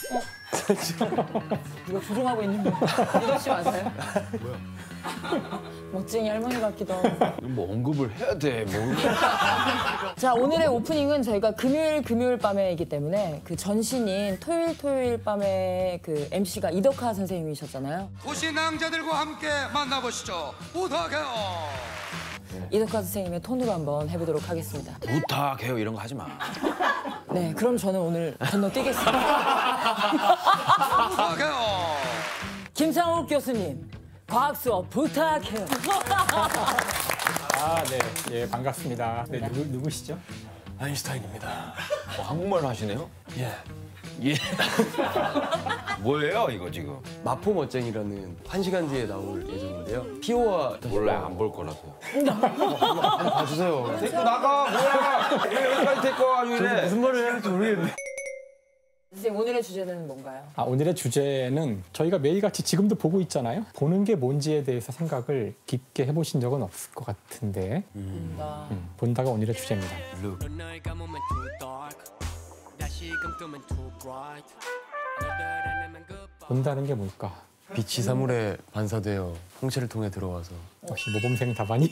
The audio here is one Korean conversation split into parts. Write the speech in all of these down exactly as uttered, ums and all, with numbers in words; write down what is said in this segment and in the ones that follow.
누가 조종하고 있는 거 유덕 씨 맞아요? 뭐야? 멋쟁이 할머니 같기도 하고. 뭐 언급을 해야 돼. 뭐. 자, 오늘의 오프닝은 저희가 금요일 금요일 밤에이기 때문에 그 전신인 토요일 토요일 밤에 그 엠씨가 이덕화 선생님이셨잖아요. 도시 낭자들과 함께 만나보시죠. 부탁해요. 이덕화 선생님의 톤으로 한번 해보도록 하겠습니다. 부탁해요 이런 거 하지 마. 네, 그럼 저는 오늘 건너뛰겠습니다. 부탁해요. 김상욱 교수님, 과학 수업 부탁해요. 아, 네, 예, 반갑습니다. 네, 누구, 누구시죠? 아인슈타인입니다. 어, 한국말로 하시네요? 예. 예. 뭐예요 이거 지금? 마포 멋쟁이라는 한 시간 뒤에 나올 예정인데요. 피오와 몰라요 안 볼 거라서요. 한번 봐주세요. 데리고 나가 뭐야? 왜 여기까지 데리고 와가지고 이래? 무슨 말을 해야 할지 모르겠네. 선생님, 오늘의 주제는 뭔가요? 아, 오늘의 주제는 저희가 매일같이 지금도 보고 있잖아요. 보는 게 뭔지에 대해서 생각을 깊게 해보신 적은 없을 것 같은데 음. 음, 본다가 오늘의 주제입니다. 본다는 게 뭘까? 빛이 사물에 반사되어 홍채를 통해 들어와서 역시 모범생 답안이?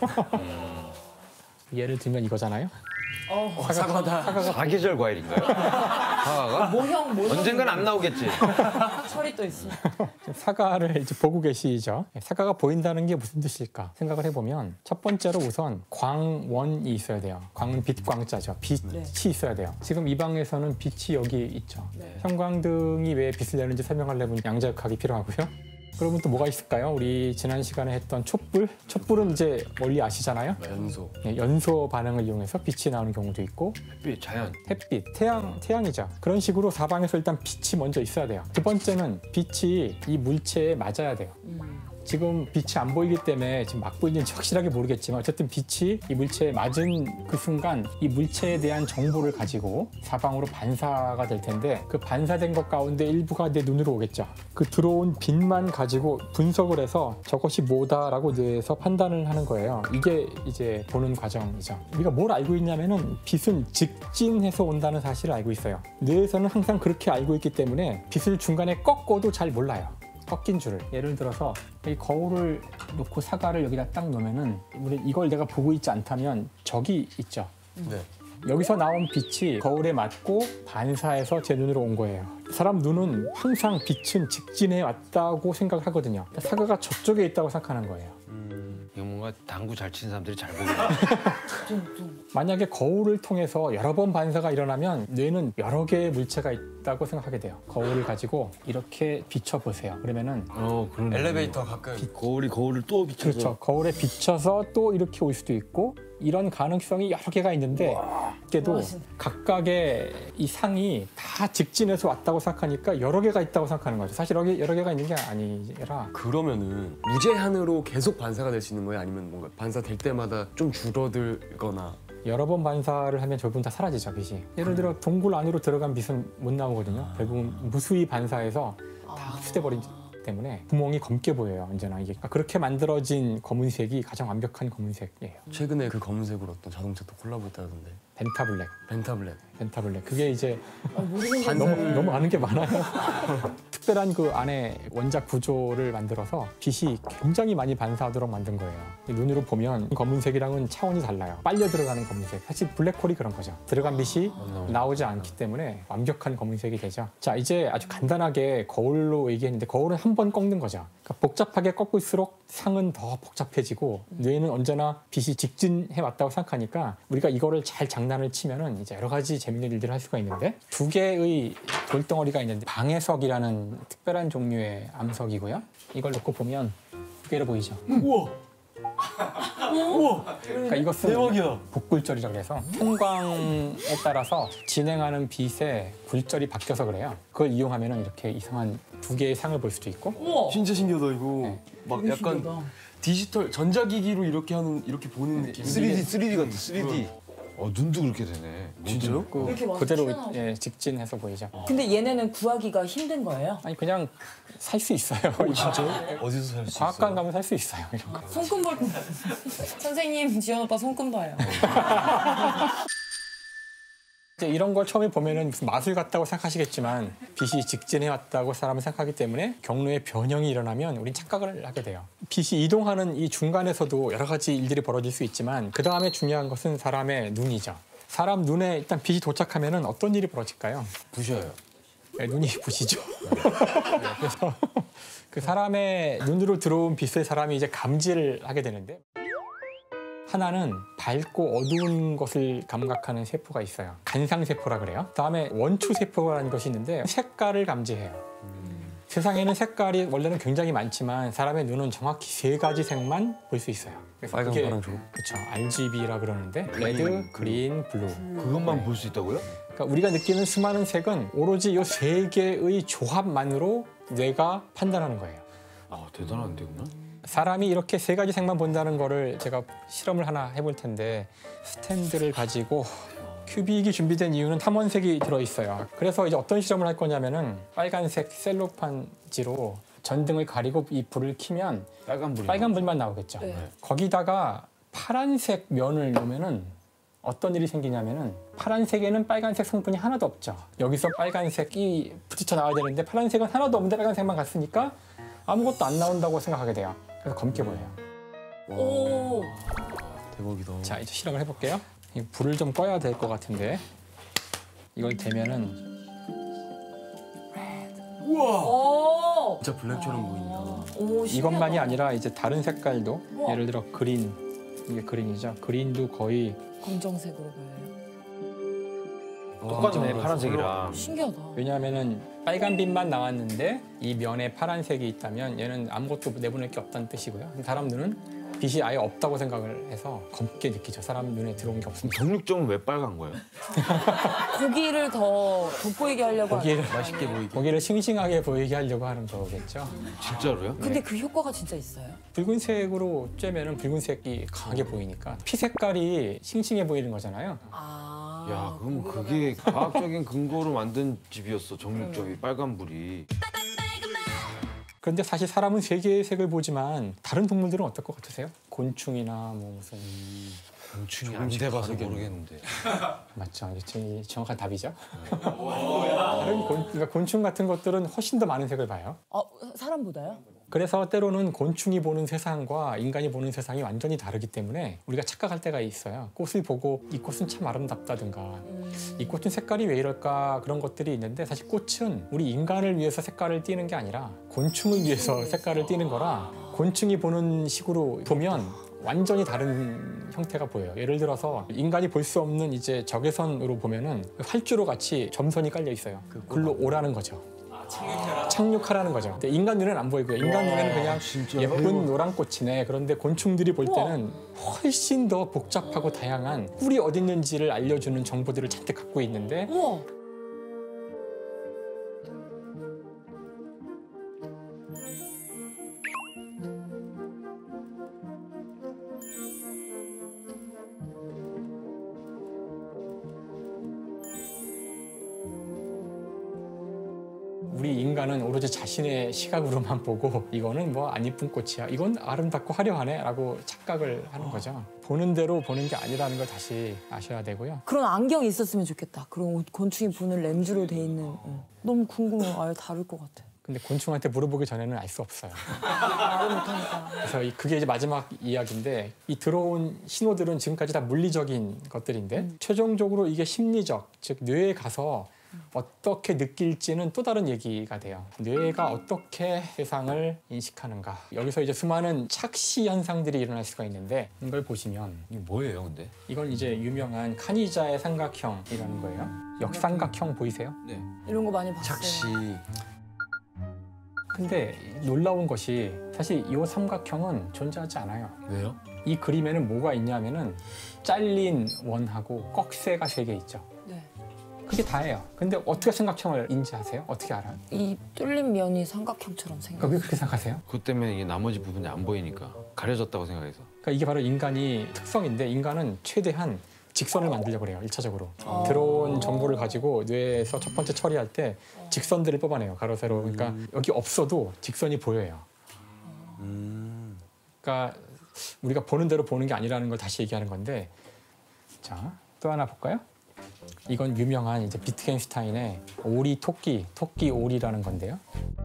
예를 들면 이거잖아요. 어, 사과다. 사계절 과일인가요? 사과가? 모형, 모형. 언젠간 안 나오겠지. 철이 또 있어. 사과를 이제 보고 계시죠. 사과가 보인다는 게 무슨 뜻일까 생각을 해보면 첫 번째로 우선 광원이 있어야 돼요. 광은 빛 광자죠. 빛이 네. 있어야 돼요. 지금 이 방에서는 빛이 여기 있죠. 네. 형광등이 왜 빛을 내는지 설명하려면 양자역학이 필요하고요. 그러면 또 뭐가 있을까요? 우리 지난 시간에 했던 촛불? 촛불은 이제 멀리 아시잖아요. 연소. 네, 연소 반응을 이용해서 빛이 나오는 경우도 있고 햇빛 자연. 햇빛, 태양, 태양이죠. 그런 식으로 사방에서 일단 빛이 먼저 있어야 돼요. 두 번째는 빛이 이 물체에 맞아야 돼요. 음. 지금 빛이 안 보이기 때문에 지금 막 보이는지 확실하게 모르겠지만 어쨌든 빛이 이 물체에 맞은 그 순간 이 물체에 대한 정보를 가지고 사방으로 반사가 될 텐데 그 반사된 것 가운데 일부가 내 눈으로 오겠죠. 그 들어온 빛만 가지고 분석을 해서 저것이 뭐다라고 뇌에서 판단을 하는 거예요. 이게 이제 보는 과정이죠. 우리가 뭘 알고 있냐면은 빛은 직진해서 온다는 사실을 알고 있어요. 뇌에서는 항상 그렇게 알고 있기 때문에 빛을 중간에 꺾어도 잘 몰라요. 꺾인 줄을. 예를 들어서 이 거울을 놓고 사과를 여기다 딱 놓으면은 우리 이걸 내가 보고 있지 않다면 저기 있죠. 네. 여기서 나온 빛이 거울에 맞고 반사해서 제 눈으로 온 거예요. 사람 눈은 항상 빛은 직진해 왔다고 생각을 하거든요. 사과가 저쪽에 있다고 생각하는 거예요. 음, 이거 뭔가 당구 잘 치는 사람들이 잘 보겠네. 만약에 거울을 통해서 여러 번 반사가 일어나면 뇌는 여러 개의 물체가 있다고 생각하게 돼요. 거울을 가지고 이렇게 비춰보세요. 그러면은 어, 그러네. 엘리베이터 가끔. 거울이 거울을 또 비춰서. 그렇죠. 거울에 비춰서 또 이렇게 올 수도 있고 이런 가능성이 여러 개가 있는데 그게도 각각의 이 상이 다 직진해서 왔다고 생각하니까 여러 개가 있다고 생각하는 거죠. 사실 여러, 개, 여러 개가 있는 게 아니라 그러면은 무제한으로 계속 반사가 될 수 있는 거예요? 아니면 뭔가 반사될 때마다 좀 줄어들거나. 여러 번 반사를 하면 대부분 다 사라지죠, 빛이. 예를 들어 동굴 안으로 들어간 빛은 못 나오거든요. 대부분 무수히 반사해서 다 흡수돼버리기 때문에 구멍이 검게 보여요, 언제나. 이게 그렇게 만들어진 검은색이 가장 완벽한 검은색이에요. 최근에 그 검은색으로 어떤 자동차도 콜라보했다던데. 벤타블랙. 벤타블랙. 벤타블랙. 그게 이제 모르는 게 너무, 너무 아는 게 많아요. 특별한 그 안에 원작 구조를 만들어서 빛이 굉장히 많이 반사하도록 만든 거예요. 눈으로 보면 검은색이랑은 차원이 달라요. 빨려 들어가는 검은색. 사실 블랙홀이 그런 거죠. 들어간 빛이 나오지 않기 때문에 완벽한 검은색이 되죠. 자, 이제 아주 간단하게 거울로 얘기했는데 거울은 한 번 꺾는 거죠. 그러니까 복잡하게 꺾을수록 상은 더 복잡해지고 뇌는 언제나 빛이 직진해 왔다고 생각하니까 우리가 이거를 잘 장난을 치면은 이제 여러 가지 재밌는 일들을 할 수가 있는데 두 개의 돌덩어리가 있는데 방해석이라는 특별한 종류의 암석이고요. 이걸 놓고 보면 두 개로 보이죠. 우와! 우와! 그러니까 이것은 대박이야. 복굴절이라고 해서 편광에 따라서 진행하는 빛의 굴절이 바뀌어서 그래요. 그걸 이용하면 이렇게 이상한 두 개의 상을 볼 수도 있고. 우와. 진짜 신기하다 이거. 네. 막 약간 신기하다. 디지털 전자기기로 이렇게 하는 이렇게 보는 느낌. 쓰리디, 쓰리디 같아, 쓰리디. 어, 눈도 그렇게 되네. 진짜요? 그 이렇게 와서 그대로 튀어나오죠. 예, 직진해서 보이죠. 근데 얘네는 구하기가 힘든 거예요? 아니 그냥 살 수 있어요. 진짜요? 어디서 살 수 있어요? 과학관 가면 살 수 있어요. 이런 거. 손금 벌 선생님, 지원 오빠 손금 봐요. 이제 이런 걸 처음에 보면은 무슨 마술 같다고 생각하시겠지만 빛이 직진해 왔다고 사람은 생각하기 때문에 경로의 변형이 일어나면 우린 착각을 하게 돼요. 빛이 이동하는 이 중간에서도 여러 가지 일들이 벌어질 수 있지만 그 다음에 중요한 것은 사람의 눈이죠. 사람 눈에 일단 빛이 도착하면은 어떤 일이 벌어질까요? 부셔요. 네, 눈이 부시죠. 그래서 그 사람의 눈으로 들어온 빛을 사람이 이제 감지를 하게 되는데 하나는 밝고 어두운 것을 감각하는 세포가 있어요. 간상세포라 그래요. 그다음에 원추세포라는 것이 있는데 색깔을 감지해요. 음. 세상에는 색깔이 원래는 굉장히 많지만 사람의 눈은 정확히 세 가지 색만 볼 수 있어요. 그래서 빨강, 그게 파랑, 초록. 그렇죠. 알지비라 그러는데 레드, 그린, 블루. 그것만 볼 수 있다고요? 그러니까 우리가 느끼는 수많은 색은 오로지 이 세 개의 조합만으로 뇌가 판단하는 거예요. 아 대단한데 그만. 사람이 이렇게 세 가지 색만 본다는 거를 제가 실험을 하나 해볼 텐데 스탠드를 가지고 큐빅이 준비된 이유는 탐원색이 들어있어요. 그래서 이제 어떤 실험을 할 거냐면은 빨간색 셀로판지로 전등을 가리고 이 불을 켜면 빨간 불이. 빨간 불만 나오겠죠. 네. 거기다가 파란색 면을 넣으면은 어떤 일이 생기냐면은 파란색에는 빨간색 성분이 하나도 없죠. 여기서 빨간색이 부딪혀 나와야 되는데 파란색은 하나도 없는데 빨간색만 갔으니까 아무것도 안 나온다고 생각하게 돼요. 그래서 검게 보여요. 오. 대박이다. 자, 이제 실험을 해볼게요. 이 불을 좀 꺼야 될 것 같은데 이걸 대면은 오. 진짜 블랙처럼 보인다. 오, 이것만이 신기하다. 아니라 이제 다른 색깔도 우와. 예를 들어 그린, 이게 그린이죠. 그린도 거의 검정색으로 보여요. 똑같네 파란색이랑. 신기하다. 왜냐하면은 빨간 빛만 나왔는데 이 면에 파란색이 있다면 얘는 아무것도 내보낼 게 없다는 뜻이고요. 사람 눈은 빛이 아예 없다고 생각을 해서 검게 느끼죠. 사람 눈에 들어온 게 없습니다. 정육점은 왜 빨간 거예요? 고기를 더 돋보이게 하려고 고기를 하는 맛있게 보이게. 고기를 싱싱하게 보이게 하려고 하는 거겠죠. 진짜로요? 근데 그 효과가 진짜 있어요? 붉은색으로 쬐면은 붉은색이 강하게 보이니까 피 색깔이 싱싱해 보이는 거잖아요. 아. 야 그럼 그게 과학적인 근거로 만든 집이었어 정육점이 빨간 불이. 그런데 사실 사람은 세 개의 색을 보지만 다른 동물들은 어떨 것 같으세요? 곤충이나 뭐 무슨 곤충이 안 돼봐서 모르겠는데. 맞죠? 이게 정확한 답이죠. 다른 곤, 그러니까 곤충 같은 것들은 훨씬 더 많은 색을 봐요. 어, 사람보다요? 그래서 때로는 곤충이 보는 세상과 인간이 보는 세상이 완전히 다르기 때문에 우리가 착각할 때가 있어요. 꽃을 보고 이 꽃은 참 아름답다든가 이 꽃은 색깔이 왜 이럴까 그런 것들이 있는데 사실 꽃은 우리 인간을 위해서 색깔을 띠는 게 아니라 곤충을 위해서 색깔을 띠는 거라 곤충이 보는 식으로 보면 완전히 다른 형태가 보여요. 예를 들어서 인간이 볼 수 없는 이제 적외선으로 보면은 활주로 같이 점선이 깔려 있어요. 글로 오라는 거죠. 착륙하라는 거죠. 근데 인간 눈에는 안 보이고요. 인간 눈에는 그냥 예쁜 노란 꽃이네. 그런데 곤충들이 볼 때는 훨씬 더 복잡하고 다양한 꿀이 어디 있는지를 알려주는 정보들을 잔뜩 갖고 있는데 우와. 우리 인간은 오로지 자신의 시각으로만 보고 이거는 뭐 안 이쁜 꽃이야. 이건 아름답고 화려하네 라고 착각을 하는 거죠. 보는 대로 보는 게 아니라는 걸 다시 아셔야 되고요. 그런 안경이 있었으면 좋겠다. 그런 곤충이 보는 렌즈로 돼 있는. 응. 너무 궁금해요. 아예 다를 것 같아. 근데 곤충한테 물어보기 전에는 알 수 없어요. 말을 못하니까. 그래서 이- 그게 이제 마지막 이야기인데 이 들어온 신호들은 지금까지 다 물리적인 것들인데 음. 최종적으로 이게 심리적, 즉 뇌에 가서 어떻게 느낄지는 또 다른 얘기가 돼요. 뇌가 어떻게 세상을 인식하는가. 여기서 이제 수많은 착시 현상들이 일어날 수가 있는데 이걸 보시면 이게 뭐예요 근데? 이건 이제 유명한 카니자의 삼각형이라는 거예요. 역삼각형 보이세요? 네. 이런 거 많이 봤어요. 착시. 근데 놀라운 것이 사실 이 삼각형은 존재하지 않아요. 왜요? 이 그림에는 뭐가 있냐면은 잘린 원하고 꺽쇠가 세 개 있죠. 네. 그게 다예요. 근데 어떻게 삼각형을 인지하세요? 어떻게 알아요? 이 뚫린 면이 삼각형처럼 그러니까 생겨. 왜 그렇게 생각하세요? 그것 때문에 이게 나머지 부분이 안 보이니까 가려졌다고 생각해서. 그러니까 이게 바로 인간이 특성인데 인간은 최대한 직선을 만들려고 그래요. 일차적으로. 들어온 정보를 가지고 뇌에서 첫 번째 처리할 때 직선들을 뽑아내요. 가로, 세로. 그러니까 여기 없어도 직선이 보여요. 음. 그러니까 우리가 보는 대로 보는 게 아니라는 걸 다시 얘기하는 건데 자, 또 하나 볼까요? 이건 유명한 이제 비트겐슈타인의 오리 토끼, 토끼 오리라는 건데요.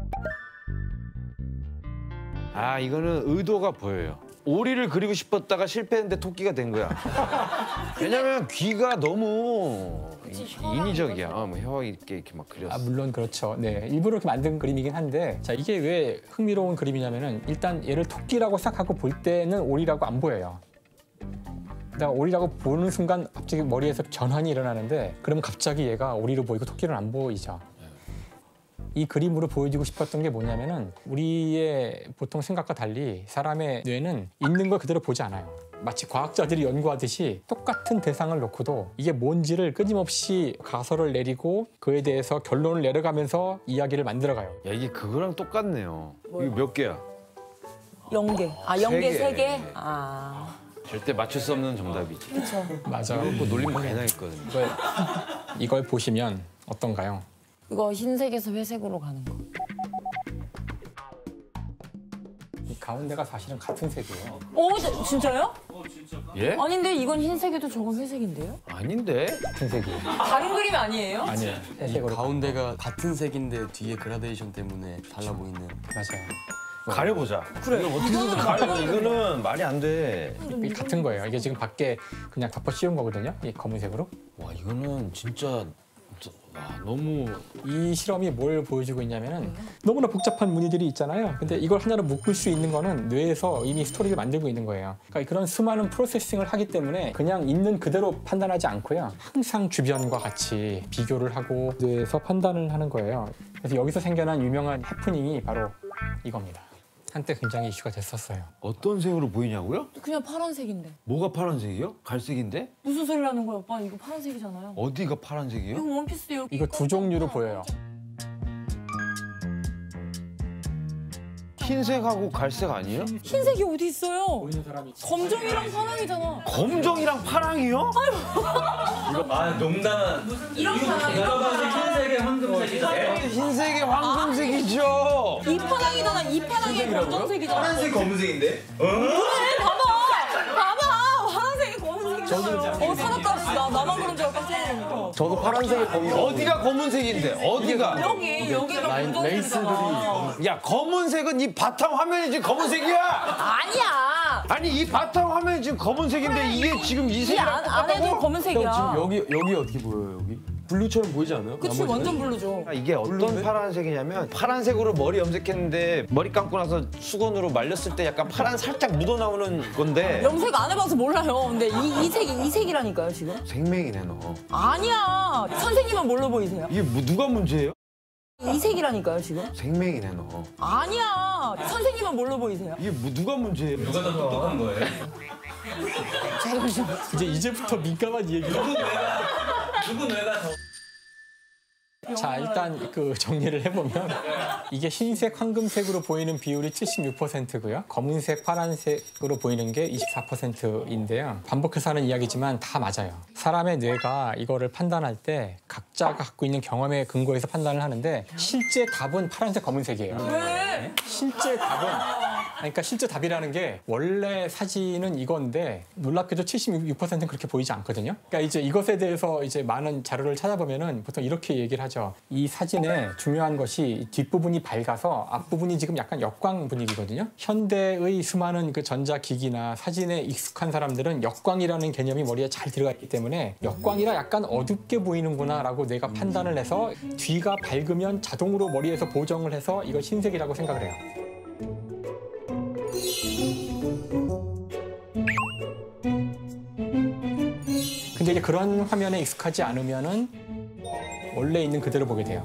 아 이거는 의도가 보여요. 오리를 그리고 싶었다가 실패했는데 토끼가 된 거야. 왜냐면 귀가 너무 인위적이야. 뭐 혀 이렇게 이렇게 막 그렸어. 아, 물론 그렇죠. 네, 일부러 이렇게 만든 그림이긴 한데, 자 이게 왜 흥미로운 그림이냐면은 일단 얘를 토끼라고 생각하고 볼 때는 오리라고 안 보여요. 그다음 오리라고 보는 순간 갑자기 머리에서 전환이 일어나는데, 그러면 갑자기 얘가 오리로 보이고 토끼는 안 보이죠. 이 그림으로 보여주고 싶었던 게 뭐냐면은 우리의 보통 생각과 달리 사람의 뇌는 있는 걸 그대로 보지 않아요. 마치 과학자들이 연구하듯이 똑같은 대상을 놓고도 이게 뭔지를 끊임없이 가설을 내리고 그에 대해서 결론을 내려가면서 이야기를 만들어가요. 야 이게 그거랑 똑같네요. 이거 몇 개야? 영 개. 아, 영 개, 세 세 개. 개? 아. 절대 맞출 수 없는 정답이지. 그렇죠. 맞아요. 뭐 놀림 많이 당했거든요. 이걸, 이걸 보시면 어떤가요? 이거 흰색에서 회색으로 가는 거. 이 가운데가 사실은 같은 색이에요. 오, 저- 진짜요? 예? 아닌데 이건 흰색에도 저건 회색인데요? 아닌데? 같은 색이에요. 다른 그림 아니에요? 아니에요. 회색으로. 가운데가 같은 색인데 뒤에 그라데이션 때문에 달라 보이는. 맞아요. 가려보자. 그래. 이거 어떻게든 가려보자. 이거는 말이 안 돼. 이 같은 거예요. 이게 지금 밖에 그냥 덮어 씌운 거거든요. 이 검은색으로. 와 이거는 진짜 와 너무 이 실험이 뭘 보여주고 있냐면은 너무나 복잡한 무늬들이 있잖아요. 근데 이걸 하나로 묶을 수 있는 거는 뇌에서 이미 스토리를 만들고 있는 거예요. 그러니까 그런 수많은 프로세싱을 하기 때문에 그냥 있는 그대로 판단하지 않고요. 항상 주변과 같이 비교를 하고 뇌에서 판단을 하는 거예요. 그래서 여기서 생겨난 유명한 해프닝이 바로 이겁니다. 한때 굉장히 이슈가 됐었어요. 어떤 색으로 보이냐고요? 그냥 파란색인데. 뭐가 파란색이요? 갈색인데? 무슨 소리라는 거야, 오빠? 이거 파란색이잖아요. 어디가 파란색이요? 이거 원피스 여기. 이거 두 종류로 보여요. 흰색하고 갈색 아니에요? 흰색이 어디 있어요? 보이는 사람이 검정이랑 파랑이잖아. 검정이랑 파랑이요? 아 농담은 이런 파랑이. 이거 흰색에 황금색이잖아요. 흰색이 황금색이죠. 이 파랑이잖아. 이 파랑이 검정색이잖아. 파란색 검은색인데? 봐봐. 봐봐. 파란색이 검은색이잖아요. 어, 사납다. 나, 나만 그런 줄 알고 깜짝 놀랐어. 저도 파란색이 검은. 어디가 검은색인데? 어디가? 여기, 여기가 라인, 검정색이잖아. 야 검은색은 이 바탕 화면이 지금 검은색이야. 아니야. 아니 이 바탕 화면이 지금 검은색인데 이게 지금 이 이 색이랑 안, 안에도 똑같다고? 검은색이야. 지금 여기 여기 어떻게 보여요 여기? 블루처럼 보이지 않아요? 그치, 나머지는? 완전 블루죠. 이게 어떤 파란색이냐면 파란색으로 머리 염색했는데 머리 감고 나서 수건으로 말렸을 때 약간 파란 살짝 묻어나오는 건데 염색 안 해봐서 몰라요. 근데 이, 이 색이 이 색이라니까요, 지금. 생명이네 너. 아니야. 선생님은 뭘로 보이세요? 이게 뭐, 누가 문제예요? 이 색이라니까요, 지금. 생명이네 너. 아니야. 선생님은 뭘로 보이세요? 이게 뭐, 누가 문제예요? 누가 더 똑똑한 거예요? 제가 좀. 이제 이제부터 민감한 얘기를. 누구 뇌가 더 자, 일단 그 정리를 해보면 이게 흰색, 황금색으로 보이는 비율이 칠십육 퍼센트고요. 검은색, 파란색으로 보이는 게 이십사 퍼센트인데요. 반복해서 하는 이야기지만 다 맞아요. 사람의 뇌가 이거를 판단할 때 각자가 갖고 있는 경험에 근거해서 판단을 하는데 실제 답은 파란색, 검은색이에요. 왜? 실제 답은 그러니까 실제 답이라는 게 원래 사진은 이건데 놀랍게도 칠십육 퍼센트는 그렇게 보이지 않거든요. 그러니까 이제 이것에 대해서 이제 많은 자료를 찾아보면은 보통 이렇게 얘기를 하죠. 이 사진에 중요한 것이 뒷부분이 밝아서 앞부분이 지금 약간 역광 분위기거든요. 현대의 수많은 그 전자기기나 사진에 익숙한 사람들은 역광이라는 개념이 머리에 잘 들어가 있기 때문에 역광이라 약간 어둡게 보이는구나라고 뇌가 판단을 해서 뒤가 밝으면 자동으로 머리에서 보정을 해서 이걸 흰색이라고 생각을 해요. 근데 이제 그런 화면에 익숙하지 않으면은 원래 있는 그대로 보게 돼요.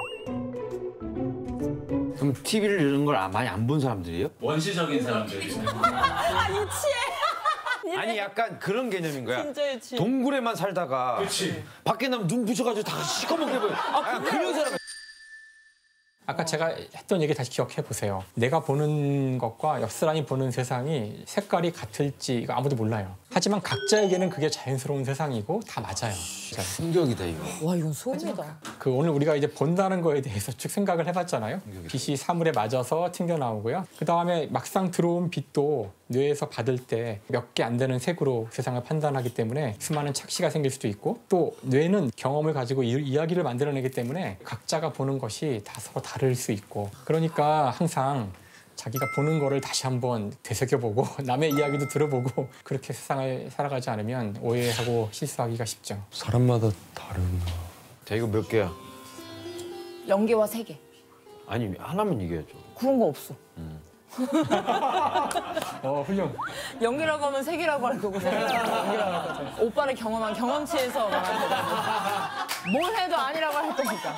그럼 티비를 이런 걸 많이 안 본 사람들이에요? 원시적인 사람들이 아, 유치해. 아니 약간 그런 개념인 거야. 진짜 유치해. 동굴에만 살다가 그렇지. 밖에 나면 눈 부셔가지고 다 시커멓게 보여. 아, 그런 사람. 아까 제가 했던 얘기 다시 기억해 보세요. 내가 보는 것과 옆 사람이 보는 세상이 색깔이 같을지 이거 아무도 몰라요. 하지만 각자에게는 그게 자연스러운 세상이고 다 맞아요. 것이다. 충격이다 이거. 와 이건 소름이다. 그 오늘 우리가 이제 본다는 거에 대해서 쭉 생각을 해봤잖아요. 빛이 사물에 맞아서 튕겨 나오고요. 그 다음에 막상 들어온 빛도 뇌에서 받을 때 몇 개 안 되는 색으로 세상을 판단하기 때문에 수많은 착시가 생길 수도 있고, 또 뇌는 경험을 가지고 이, 이야기를 만들어내기 때문에 각자가 보는 것이 다 서로 다를 수 있고, 그러니까 항상 자기가 보는 거를 다시 한번 되새겨보고 남의 이야기도 들어보고 그렇게 세상을 살아가지 않으면 오해하고 실수하기가 쉽죠. 사람마다 다른가. 자 이거 몇 개야? 연계와 세계. 아니 하나만 얘기해줘. 그런 거 없어. 어, 훌륭. 연기라고 하면 세계라고 할 거고 세계라고 하면 연기라고 할 거죠. 오빠를 경험한 경험치에서 말하는 거다. 뭘 해도 아니라고 할 거니까.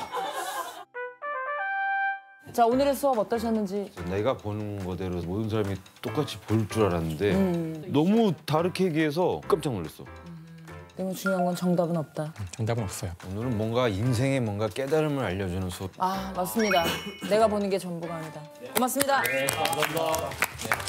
자 오늘의 수업 어떠셨는지. 내가 보는 거대로 모든 사람이 똑같이 볼 줄 알았는데 너무 다르게 얘기해서 깜짝 놀랐어. 너무 중요한 건 정답은 없다. 정답은 없어요. 오늘은 뭔가 인생의 뭔가 깨달음을 알려주는 수업. 아 맞습니다. 내가 보는 게 전부가 아니다. 고맙습니다. 네, 감사합니다.